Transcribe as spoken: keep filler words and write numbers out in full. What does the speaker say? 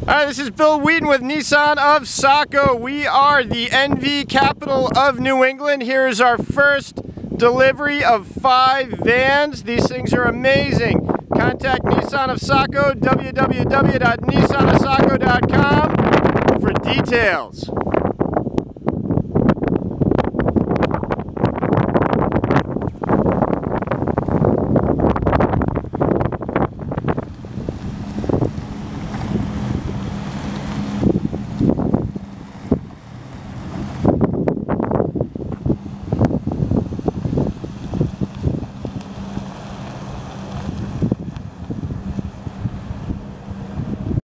Alright, this is Bill Wheaton with Nissan of Saco. We are the N V capital of New England. Here is our first delivery of five vans. These things are amazing. Contact Nissan of Saco, w w w dot nissan of saco dot com for details.